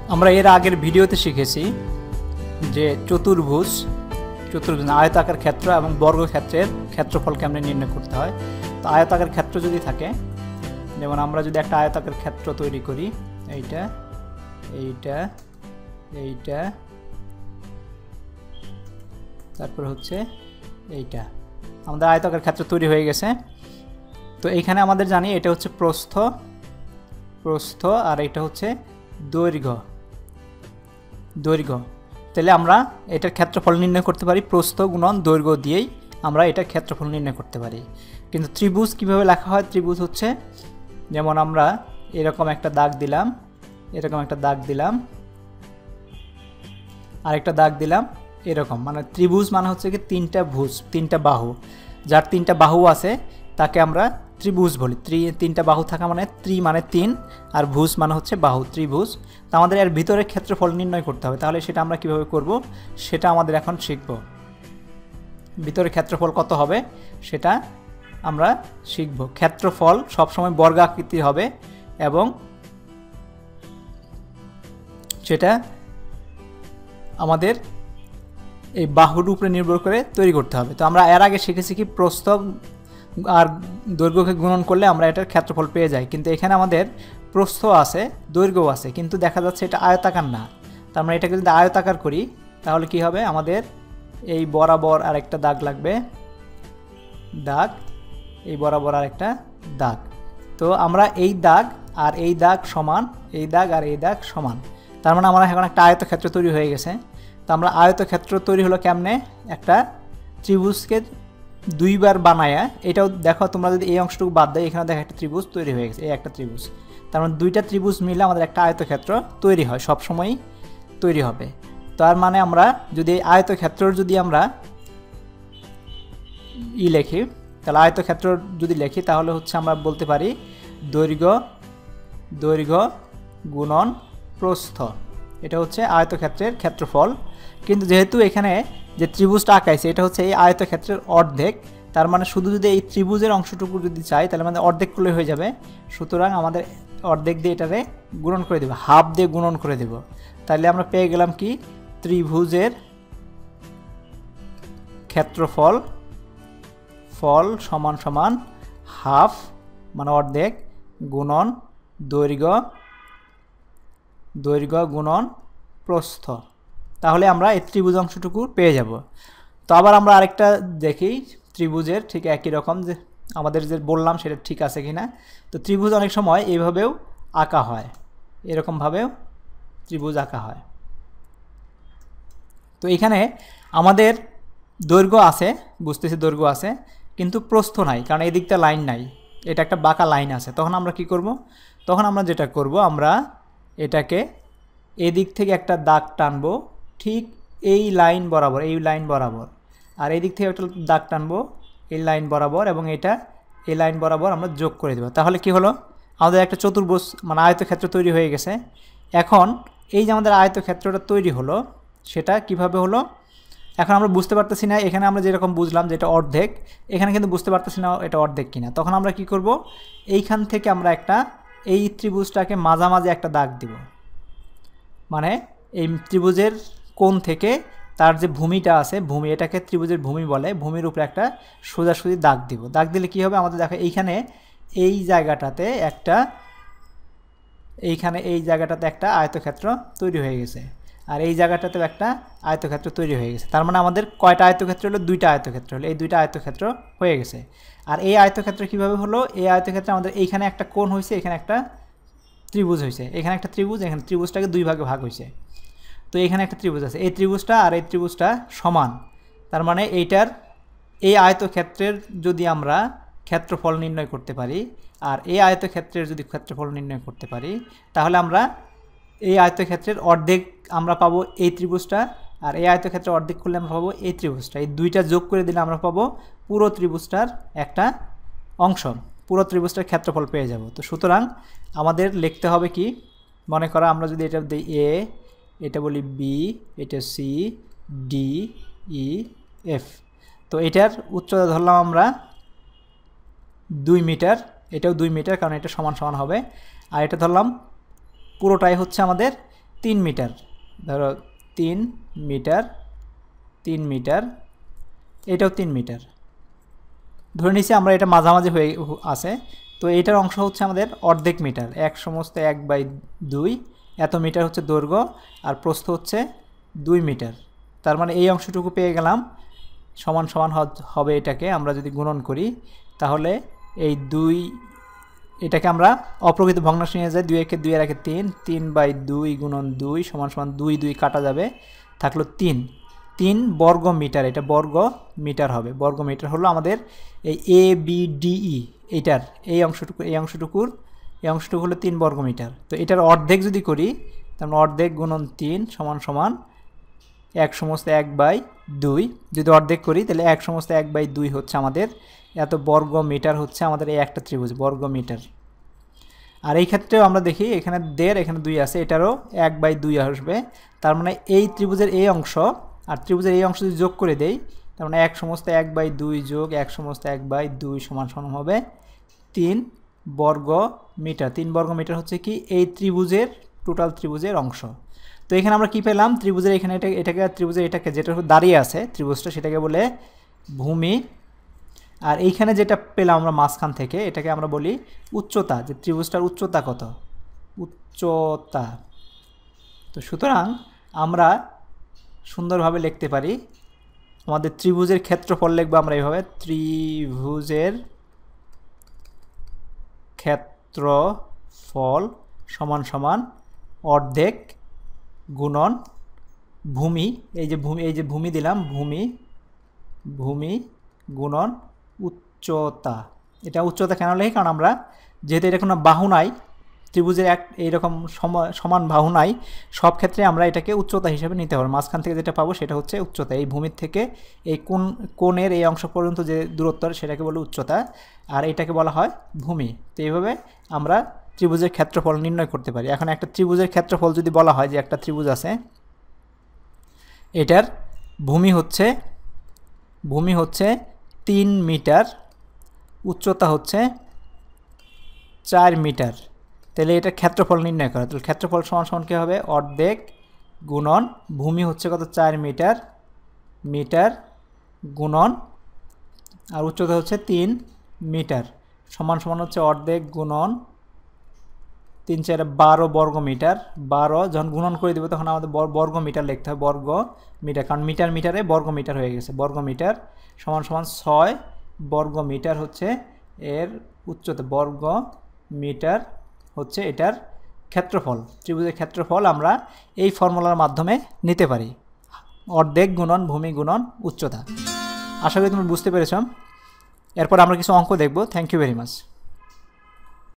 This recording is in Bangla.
আমরা এর আগের ভিডিওতে শিখেছি যে চতুর্ভুজ আয়তাকার ক্ষেত্র এবং বর্গক্ষেত্রের ক্ষেত্রফল কেমনে নির্ণয় করতে হয়। তো আয়তাকার ক্ষেত্র যদি থাকে, যেমন আমরা যদি একটা আয়তাকার ক্ষেত্র তৈরি করি, এইটা এইটা এইটা তারপর হচ্ছে এইটা, আমাদের আয়তাকার ক্ষেত্র তৈরি হয়ে গেছে। তো এইখানে আমাদের জানি এটা হচ্ছে প্রস্থ আর এটা হচ্ছে দৈর্ঘ্য। তাহলে আমরা এটার ক্ষেত্রফল নির্ণয় করতে পারি প্রস্থ গুণন দৈর্ঘ্য দিয়েই আমরা এটার ক্ষেত্রফল নির্ণয় করতে পারি। কিন্তু ত্রিভুজ কিভাবে লেখা হয়? ত্রিভুজ হচ্ছে যেমন আমরা এরকম একটা দাগ দিলাম, এরকম একটা দাগ দিলাম, আরেকটা দাগ দিলাম, এরকম। মানে ত্রিভুজ মানে হচ্ছে কি তিনটা বাহু, যার তিনটা বাহু আছে তাকে আমরা ত্রিভুজ বলি। তিনটা বাহু থাকা মানে মানে 3 আর ভুজ মানে হচ্ছে বাহু, ত্রিভুজ। তো আমাদের এর ভিতরে ক্ষেত্রফল নির্ণয় করতে হবে। তাহলে সেটা আমরা কিভাবে করব সেটা আমাদের এখন শিখব। ভিতরে ক্ষেত্রফল কত হবে সেটা আমরা শিখব। ক্ষেত্রফল সবসময় বর্গাকৃতির হবে এবং সেটা আমাদের এই বাহুর উপরে নির্ভর করে তৈরি করতে হবে। তো আমরা এর আগে শিখেছি কি প্রস্থ আর দৈর্ঘ্যকে গুণন করলে আমরা এটার ক্ষেত্রফল পেয়ে যাই। কিন্তু এখানে আমাদের প্রস্থ আছে, দৈর্ঘ্য আছে, কিন্তু দেখা যাচ্ছে এটা আয়তাকার না। তার মানে এটাকে যদি আয়তাকার করি তাহলে কি হবে, আমাদের এই বরাবর আরেকটা দাগ লাগবে, এই বরাবর আরেকটা দাগ। তো আমরা এই দাগ আর এই দাগ সমান, এই দাগ আর এই দাগ সমান। তার মানে আমরা এখন একটা আয়তক্ষেত্র তৈরি হয়ে গেছে। তো আমরা আয়তক্ষেত্র তৈরি হলো কেমনে, একটা ত্রিভুজকে দুইবার বানায়া, এটাও দেখো তোমরা যদি এই অংশটুকু বাদ দেয়, এখানে দেখো একটা ত্রিভুজ তৈরি হয়ে গেছে, এই একটা ত্রিভুজ। তার মানে দুইটা ত্রিভুজ মিলে আমাদের একটা আয়তক্ষেত্র তৈরি হয়, সবসময়ই তৈরি হবে। তার মানে আমরা যদি এই আয়তক্ষেত্রর যদি আমরা লিখি, তাহলে আয়তক্ষেত্র যদি লিখি তাহলে হচ্ছে আমরা বলতে পারি দৈর্ঘ্য গুণন প্রস্থ, এটা হচ্ছে আয়তক্ষেত্রের ক্ষেত্রফল। কিন্তু যেহেতু এখানে যে ত্রিভুজটা আঁকাইছে এটা হচ্ছে এই আয়তক্ষেত্রের অর্ধেক, তার মানে শুধু যদি এই ত্রিভুজের অংশটুকু যদি চাই তাহলে আমাদের অর্ধেক করলে হয়ে যাবে। সুতরাং আমাদের অর্ধেক দিয়ে এটারে গুণন করে দেব, হাফ দিয়ে গুণন করে দেব। তাহলে আমরা পেয়ে গেলাম কি, ত্রিভুজের ক্ষেত্রফল সমান সমান হাফ মানে অর্ধেক গুণন দৈর্ঘ্য গুণন প্রস্থ। তাহলে আমরা এই ত্রিভুজ অংশটুকু পেয়ে যাব। তো আবার আমরা আরেকটা দেখি ত্রিভুজের ঠিক একই রকম, যে আমাদের যে বললাম সেটা ঠিক আছে কিনা। তো ত্রিভুজ অনেক সময় এইভাবেও আঁকা হয়, এরকমভাবেও ত্রিভুজ আঁকা হয়। তো এখানে আমাদের দৈর্ঘ্য আছে, বুঝতেছি দৈর্ঘ্য আছে, কিন্তু প্রস্থ নাই, কারণ এই দিকটা লাইন নাই, এটা একটা বাঁকা লাইন আছে। তখন আমরা কি করব, তখন আমরা যেটা করব, আমরা এটাকে এদিক থেকে একটা দাগ টানবো ঠিক এই লাইন বরাবর, আর এই দিক থেকে একটা দাগ টানবো এই লাইন বরাবর, এবং এটা এই লাইন বরাবর আমরা যোগ করে দেব। তাহলে কি হলো, আমাদের একটা চতুর্ভুজ মানে আয়তক্ষেত্র তৈরি হয়ে গেছে। এখন এই যে আমাদের আয়তক্ষেত্রটা তৈরি হলো সেটা কিভাবে হলো এখন আমরা বুঝতে পারতেছি না। এখানে আমরা যেরকম বুঝলাম যে এটা অর্ধেক, এখানে কিন্তু বুঝতে পারতেছি না এটা অর্ধেক কিনা। তখন আমরা কি করব, এইখান থেকে আমরা একটা এই ত্রিভুজটাকে মাঝামাঝি একটা দাগ দিব, মানে এই ত্রিভুজের কোণ থেকে তার যে ভূমিটা আছে, এটাকে ত্রিভুজের ভূমি বলে, ভূমির উপরে একটা সোজাসুজি দাগ দিব। দাগ দিলে কি হবে, আমাদের দেখো এইখানে এই জায়গাটাতে একটা আয়তক্ষেত্র তৈরি হয়ে গেছে, আর এই জায়গাটাতেও একটা আয়তক্ষেত্র তৈরি হয়ে গেছে। তার মানে আমাদের কয়টা আয়তক্ষেত্র হলো, দুইটা আয়তক্ষেত্র হলো, এই দুইটা আয়তক্ষেত্র হয়ে গেছে। আর এই আয়তক্ষেত্র কিভাবে হলো, এই আয়তক্ষেত্রে আমাদের এইখানে একটা কোণ হয়েছে, এখানে একটা ত্রিভুজ হয়েছে, এখানে একটা ত্রিভুজ, এখানে ত্রিভুজটাকে দুই ভাগে ভাগ হয়েছে। তো এখানে একটা ত্রিভুজ আছে, এই ত্রিভুজটা আর এই ত্রিভুজটা সমান। তার মানে এই আয়তক্ষেত্রের যদি আমরা ক্ষেত্রফল নির্ণয় করতে পারি, আর এই আয়তক্ষেত্রের যদি ক্ষেত্রফল নির্ণয় করতে পারি, তাহলে আমরা এই আয়তক্ষেত্রের অর্ধেক আমরা পাবো এই ত্রিভুজটা, আর এই আয়তক্ষেত্রের অর্ধেক করলে আমরা পাবো এই ত্রিভুজটা। এই দুইটা যোগ করে দিলে আমরা পাবো পুরো ত্রিভুজটার একটা অংশ, পুরো ত্রিভুজটার ক্ষেত্রফল পেয়ে যাব। তো সুতরাং আমাদের লিখতে হবে কি, মনে করো আমরা যদি এটা দিই এ, এটা বলি বি, এটা সি, ডি, ই, এফ। তো এটার উচ্চতা ধরলাম আমরা 2 মিটার, এটাও 2 মিটার, কারণ এটা সমান সমান হবে। আর এটা ধরলাম পুরোটাই হচ্ছে আমাদের 3 মিটার, ধরো 3 মিটার, 3 মিটার, এটাও 3 মিটার ধরে নিছি আমরা, এটা মাঝামাঝি হয়ে আছে। তো এইটার অংশ হচ্ছে আমাদের অর্ধেক মিটার, 1/2 এত মিটার হচ্ছে দৈর্ঘ্য, আর প্রস্থ হচ্ছে 2 মিটার। তার মানে এই অংশটুকু পেয়ে গেলাম, সমান সমান হবে এটাকে আমরা যদি গুণন করি, তাহলে এই 2, এটাকে আমরা অপ্রকৃত ভগ্নাংশে নিয়ে যাই, 2 একে 2 এর একে 3, 3/2 গুণন 2 সমান সমান 2 2 কাটা যাবে, থাকলো 3 বর্গ মিটার, এটা বর্গ মিটার হবে। বর্গ মিটার হলো আমাদের এই ABDE এইটার এই অংশটুকু হলো 3 বর্গ মিটার। তো এটার অর্ধেক যদি করি, তাহলে অর্ধেক গুণন 3 সমান সমান 1/2। যদি অর্ধেক করি তাহলে 1/2 হচ্ছে আমাদের এত বর্গ মিটার, হচ্ছে আমাদের এই একটা ত্রিভুজ বর্গ মিটার। আর এই ক্ষেত্রেও আমরা দেখি এখানে 1.5 এখানে 2 আছে, এটারও 1/2 আসবে। তার মানে এই ত্রিভুজের এই অংশ আর ত্রিভুজের এই অংশ যদি যোগ করে দেই, তার মানে 1/2 যোগ 1/2 সমান সমান হবে 3 বর্গ মিটার। 3 বর্গ মিটার হচ্ছে কি এই ত্রিভুজের টোটাল ত্রিভুজের অংশ। তো এখানে আমরা কি পেলাম, ত্রিভুজের এখানে এটাকে ত্রিভুজের এটাকে যেটা দাঁড়িয়ে আছে ত্রিভুজটা, সেটাকে বলে ভূমি। আর এইখানে যেটা পেলাম আমরা মাঝখান থেকে, এটাকে আমরা বলি উচ্চতা, যে ত্রিভুজটার উচ্চতা কত, উচ্চতা। তো সুতরাং আমরা সুন্দরভাবে লিখতে পারি, আমাদের ত্রিভুজের ক্ষেত্রফল লিখবো আমরা এইভাবে, ত্রিভুজের ক্ষেত্রফল সমান সমান অর্ধেক গুণন ভূমি, এই যে ভূমি দিলাম, ভূমি গুণন উচ্চতা। এটা উচ্চতা কেন লিখি, কারণ আমরা যেহেতু এটা কোনো বাহু নাই, ত্রিভুজের এইরকম সমান বাহু নাই, সব ক্ষেত্রে আমরা এটাকে উচ্চতা হিসেবে নিতে হবে। মাঝখান থেকে যেটা পাবো সেটা হচ্ছে উচ্চতা, এই ভূমির থেকে এই কোণের এই অংশ পর্যন্ত যে দূরত্ব সেটাকে বলে উচ্চতা, আর এটাকে বলা হয় ভূমি। তো এইভাবে আমরা ত্রিভুজের ক্ষেত্রফল নির্ণয় করতে পারি। এখন একটা ত্রিভুজের ক্ষেত্রফল যদি বলা হয় যে একটা ত্রিভুজ আছে, এটার ভূমি হচ্ছে 3 মিটার, উচ্চতা হচ্ছে 4 মিটার, তাহলে এটা ক্ষেত্রফল নির্ণয় করা। তাহলে ক্ষেত্রফল সমান সমান কী হবে, অর্ধেক গুণন ভূমি হচ্ছে কত 4 মিটার গুণন, আর উচ্চতা হচ্ছে 3 মিটার সমান সমান হচ্ছে অর্ধেক গুণন 3 4 12 বর্গ মিটার। 12 যখন গুণন করে দেবো তখন আমাদের বর্গ মিটার লিখতে হবে, বর্গ মিটার, কারণ মিটারে বর্গ মিটার হয়ে গেছে। বর্গ মিটার সমান সমান 6 বর্গ মিটার হচ্ছে এর উচ্চতা, বর্গ মিটার হচ্ছে এটার ক্ষেত্রফল। ত্রিভুজের ক্ষেত্রফল আমরা এই ফর্মুলার মাধ্যমে নিতে পারি, অর্ধেক গুণন ভূমি গুণন উচ্চতা। আশা করি তুমি বুঝতে পেরেছ। এরপর আমরা কিছু অঙ্ক দেখব। Thank you very much.